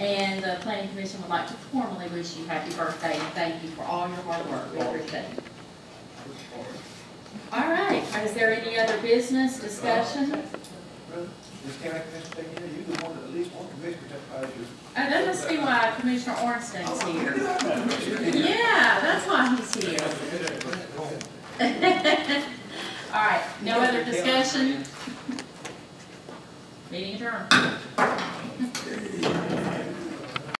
And the Planning Commission would like to formally wish you happy birthday and thank you for all your hard work. We appreciate it. All right, is there any other business discussion? This county commission thing, you're the one that at least one commissioner that passes. Oh, that must be why Commissioner Ornstein's here. Yeah, that's why he's here. All right, no other discussion? Meeting adjourned.